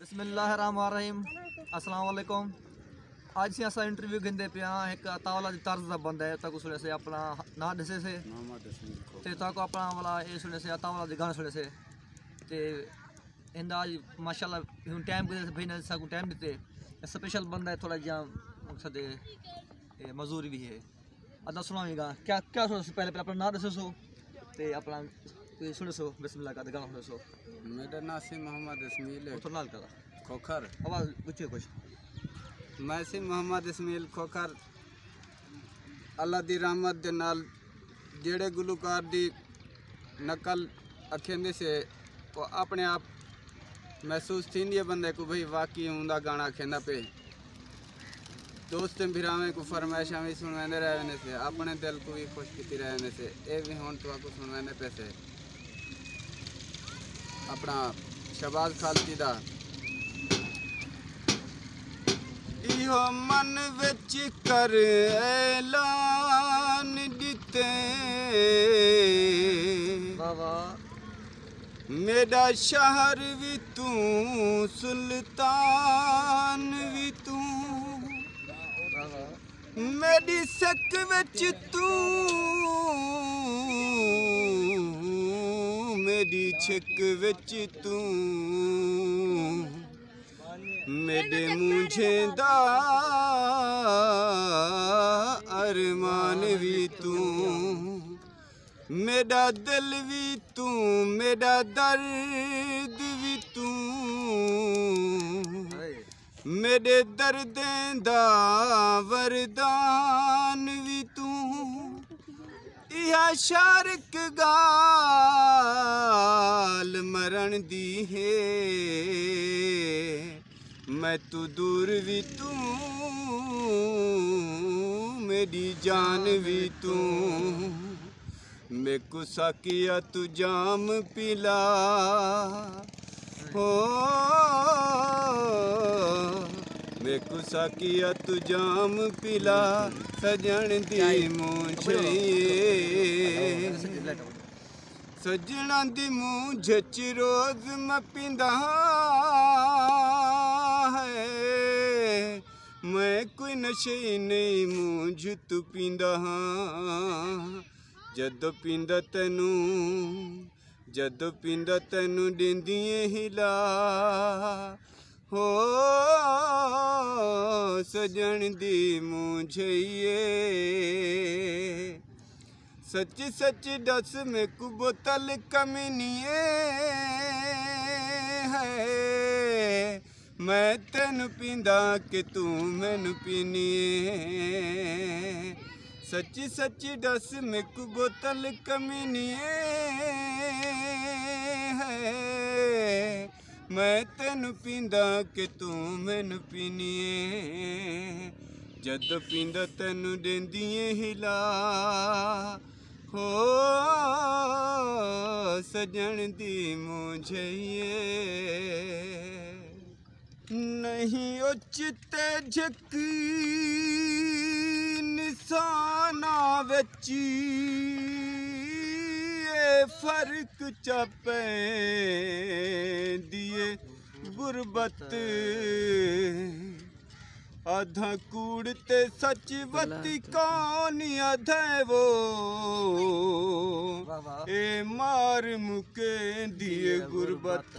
बिस्मिल्लाहिर्रहमानिर्रहीम अस्सलाम वालेकुम। आज से असा इंटरव्यू गिंदे पिया एक तावला दी तर्ज दा बंदा है ताको सुने से अपना ना दसे से ते ताको अपना वाला ए सुने से तावला दी गाना सुने से ते इंदा आज माशाल्लाह हुन टाइम के भाई ने साको टाइम देते स्पेशल बंदा है थोड़ा जा मकसद मजदूरी भी है अदा सुनाएगा क्या क्या सुनो पहले पहले अपना ना दसे सो ते अपना सुने सो बिस्मिल्लाह का गाना सुने सो। मेरा नाम सी मोहम्मद इसमील तो लाल करा खोखर आवाज पूछिए कुछ। मैं सी मोहम्मद इसमील खोखर अल्लाह दी रहमत दे नाल जेड़े गुलूकार दी नकल अखेंदे से वो अपने आप महसूस थींदी है बंदे को भाई वाकई उंदा गाना अखेंदा पे दोस्त भिरावें को फरमाइशा भी सुनवाने रहने से अपने दिल को भी खुश की रहने से ये भी हों तो आपको सुनवाने पे से अपना शहबाज खालसी दा इहो मन विच कर ऐलान दिते मेरा शहर भी तू सुल्तान भी तू मेरी सक विच तू मेरी छिक विच तू मेरे मुझे दा अरमान भी तू मेरा दिल भी तू मेरा दर्द भी तू मेरे दर्दें दा वरदान भी तू या शारक गाल मरण दी है मैं तू दूर भी तू मेरी जान भी तू मैं को साकिया तू जाम पिला हो मैं को साकिया तू जाम पिला सजन दी मुझे सजना दी मुझे रोज मैं पिंदा है मैं कोई नशे नहीं मुझ तू पिंदा जदों पिंदा तेनू देंदिए हिला हो सजन दी मुझे ये सच सच दस में को बोतल कमीनिए है मैं तेन पींदा कि तू मैनू पीनीए सच्ची सच्ची दस में को बोतल कमीनिए है मैं तेन पींदा कि तू मैनू पीनीए जद पींदा तेनू देंदिए हिला हो सजन दी मुझे ये नहीं उचिते झकी निशाना बची फर्क चपे दिए गुरबत आधा कूड़ते सच बत्ती कौन आधा वो ए मार मुके दिए गुरबत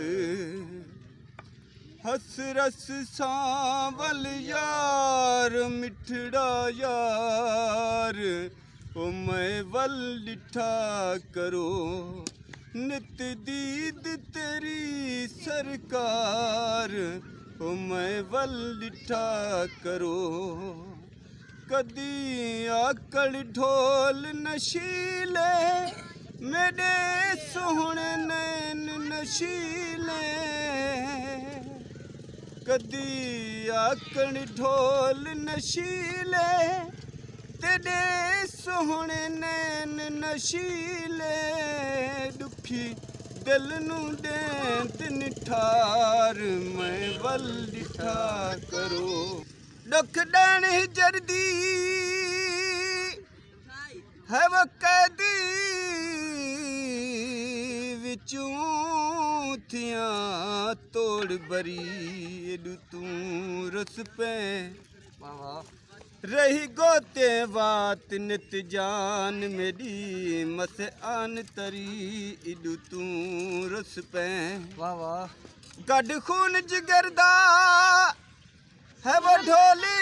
हस रस सांवल यार मिठड़ा यार ओ मैं वल लिठा करो नित दीद तेरी सरकार ओ मैं वल लिठा करो कदी आकड़ ढोल नशीले मेरे सोहने नैन नशीले कदी आकड़ ढोल नशीले तेरे सोहने नैन नशीले दुखी दिल नू देंत निठार मैं वल लिठा करो दुख डैन हिजरदी है वो कैदी विचों थियां तोड़ बरी एडू तू रुस पे वाह वाह रही गोते वात नित जान मेरी मस आन तरी एडू तू रुस पे वाह वाह गड खून जिगरदा है वो ढोली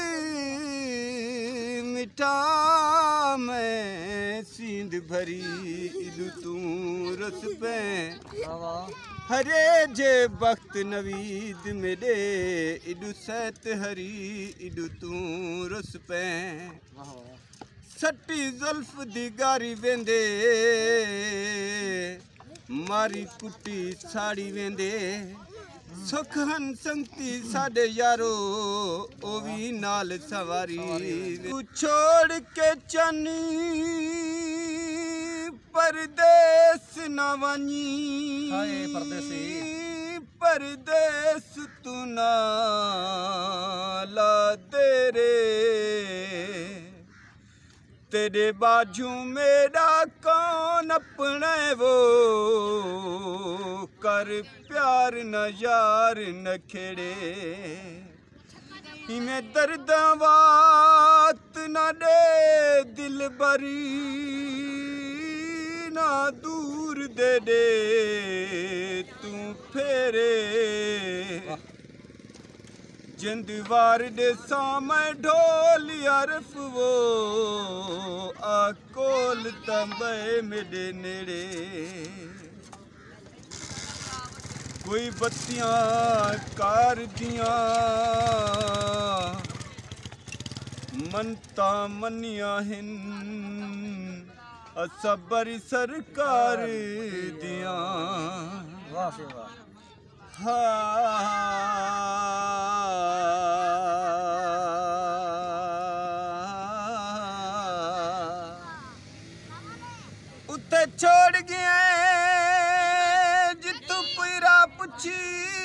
मिठा मैं सींध भरी इदू तू रस पे वाह वाह हरे जे वक्त नवीद मेरे इडू सैत हरी इडू तू रस पे वाह वाह सट्टी जुल्फ दी गारी वेंदे मारी कुटी साड़ी वेंदे सुख हन संगती साडे यारो ओ भी नाल सवारी तू छोड़ के चनी परदेस न वनी हाय परदेसी परदेस तू ना ला तेरे बाजू मेरा कौन अपने वो कर प्यार न यार न खेड़े इमें दर्द बात न दे दिल बरी ना दूर दे तू फेरे जिंदवार दे सामे ढोलिया रफ वो आकोल तंबे मेरे नेड़े कोई बत्तियां कार दियां मनता मनिया हिन असबर सरकार दियां वाह से वाह उत्ते छोड़ गया जितू पुरा पुछी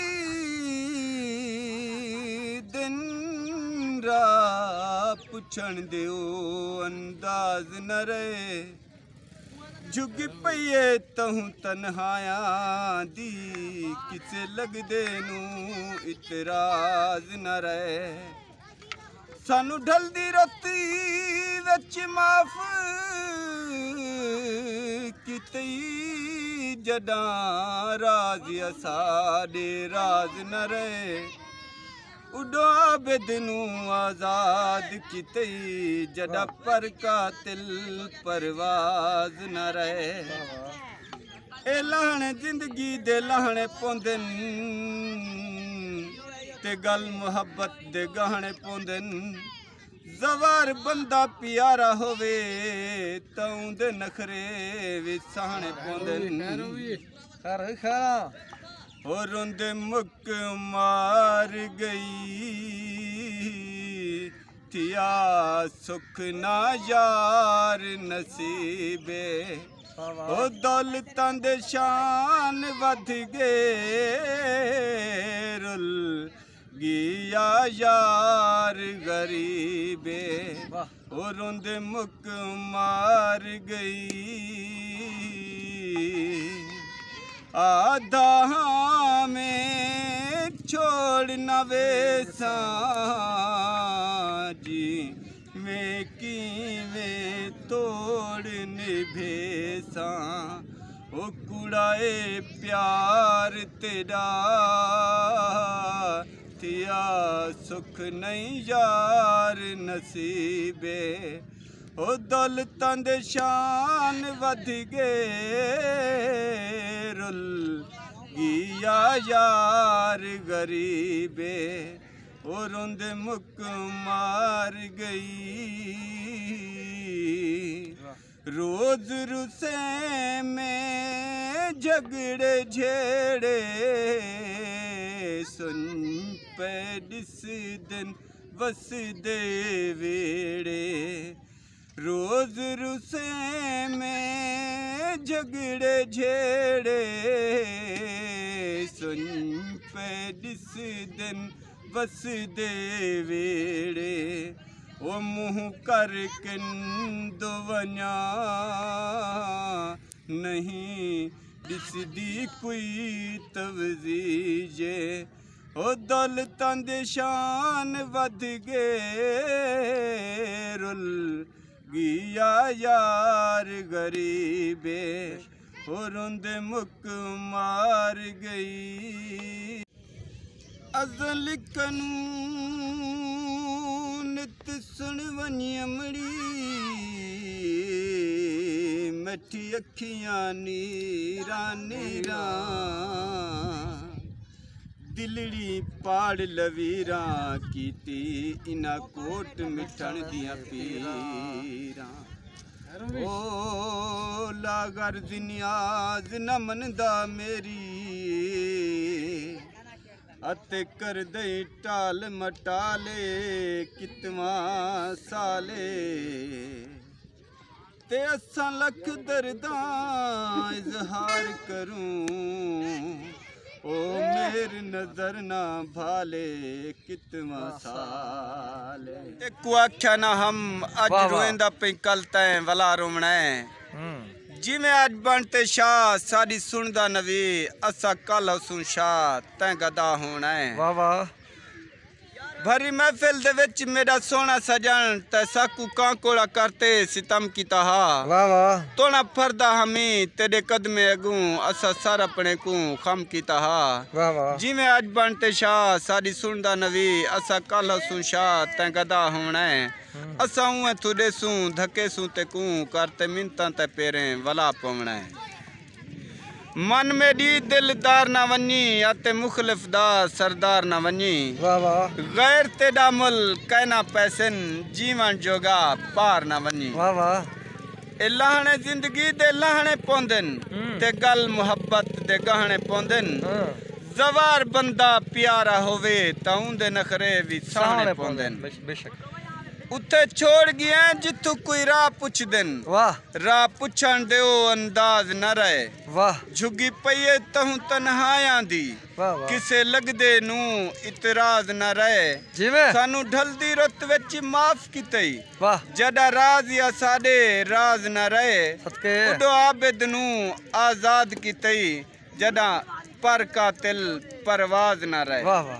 दिन रात पुछण दियो अंदाज न रहे जुग पईए तहूं तन्हाया दी किसे लगदे नू इतराज न रहे सानू ढलदी रती विच माफ कितई जडां राज साडे राज न रहे उडो आबिद नू आजाद कितई जडा पर कातिल परवाज न रहे ए लहण जिंदगी दे लहणे पौंदन ते गल मुहब्बत दे गहणे पौंदन जवार बंदा प्यारा होवे तां दे नखरे वी सहणे पौंदन खैर खैर हो रोंदे मुक मार गई थिया सुख ना यार नसीबे हो दौलतां दे शान वध गए रुल गिया यार गरीबे हो रोंदे मुक मार गई आधा में छोड़ न वेसा जी में की में तोड़ निभेसा ओ कुड़ाए प्यार तेरा थिया सुख नहीं यार नसीबे ओ दौलतां दे शान वध गए रुल गिया यार गरीबे ओ रोंदे मुक मार गई रोज रुसे में झगड़े झेड़े सुन पे दिस दिन वस दे वेड़े रोज रुसे में झगड़े झेड़े सुन पे दिस दिन वस दे वेड़े ओ मुँह कर किंद वञा नहीं दिसदी कोई तवजीजे ओ दौलतां दे शान वध गए रुल गिया यार गरीबे हो रोंदे मुक मार गई अज़ल कानून ते सुन वनी अमड़ी मिठी अखियां नीरा नीरा दिलड़ी पाड़ लवीरा कीती इना कोट मिठण दियां पीरा ओ लागर नियाज न मनदा मेरी अते कर दई टाल मटाले कितवा साले ते असां लख दर्दा इजहार करूं ओ मेरी नजर ना भाले कितवा साले एक आख्या ना हम अज रोएंदा पे कल तैं वला रोमना जिमें अज बनते शाह साड़ी सुनदा नवी असा कल सुन शाह तैं गदा होना है वाह वाह भरी महफिल दे विच मेरा सोना सजन ते साकू कांकोड़ा करते सितम की तहा वाह वाह तोना फरदा हमी तेरे कदमे अगू असा सर अपने को खम की तहा वाह वाह जिमें अज बनते शाह साड़ी सुनदा नवी असा कल सुन शाह तैं गदा होना है असा उए थुडे सू धके सू ते कू करते मिनता ते पेरे वला पवना है मन मेरी दिलदार ना वनी अते मुखलिफ दा सरदार ना वनी वाह वाह गैर तेरा मुल कहना पैसन जीवन जोगा पार ना वनी वाह वाह ए लहणे जिंदगी दे लहणे पोंदन ते गल मुहब्बत दे गहणे पोंदन जवार बंदा प्यारा होवे तां उंदे नखरे भी साहणे पोंदन बेशक उत्थे छोड़ गया जिथू कोई राह पुछ दिन वाह राह पुछण दे ओ अंदाज न रहे वाह झुगी पईए तहु तन्हायां दी वाह वाह किसे लगदे नू इतराज न रहे जिवें सानू ढलदी रुत विच माफ कीतई वाह जड़ा राज या साडे राज न रहे सदके उडो आबिद नू आजाद कीतई जड़ा पर कातिल परवाज न रहे वाह वाह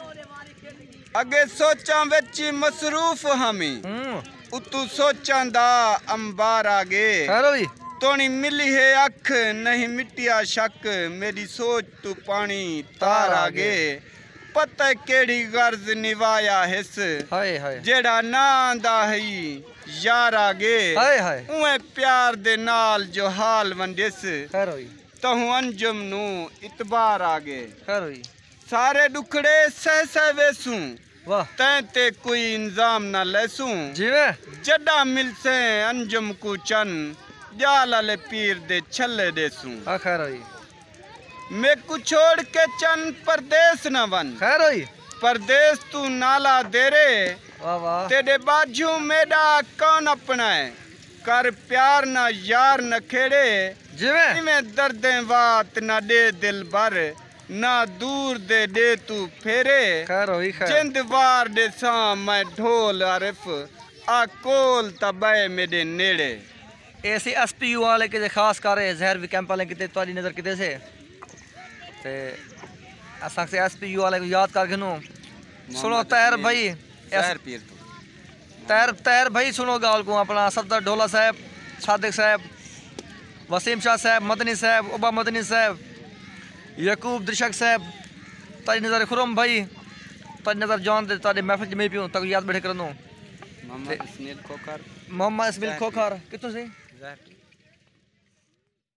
अगे सोचां विच मसरूफ हमी उतू सोचां दा अंबार आगे खैर होई तोनी मिली है अख नहीं मिटिया शक मेरी सोच तू पानी तार आगे पता केड़ी गर्ज निभाया हिस हाय हाय जेड़ा ना आंदा ही यार आगे हाय हाय उए प्यार दे नाल जो हाल वंडिस खैर होई तहु अंजुम नू इतबार आगे खैर होई सारे दुखड़े सह सह वेसू वाह तैं ते कोई इंजाम न लेसू जिवें जड़ा मिलसे अंजुम को चन जाल आले पीर दे छले देसू खैर होई मैं को छोड़ के चन परदेस न वन खैर होई परदेस तू नाला देरे वाह वाह तेरे बाजू मेरा कौन अपना है कर प्यार ना यार न खेड़े जिवें में दर्दें वात न दे दिल भर ना दूर दे दे तू फेरे खैर होई खैर जिंद वार दे सा मैं ढोल आरिफ आ कोल तबे मेरे नेड़े ऐसे एसपीयू वाले के खास करे जहर भी कैंप वाले किते तुम्हारी नजर किते से ते असा से एसपीयू वाले को याद करके नो सुनो तैर भाई शहर पीर तू तैर भाई सुनो गाल को अपना सफदर ढोला साहब सादिक साहब वसीम शाह साहब मदनी साहब उबा मदनी साहब यकूब दर्शक साहब तारी नज़र खुरम भाई तारी नज़र जान दे तारी महफिल में पियूं तक याद बैठे करनो मोहम्मद इस्माइल खोखर मोहम्मद इस्माइल खोखर कितों से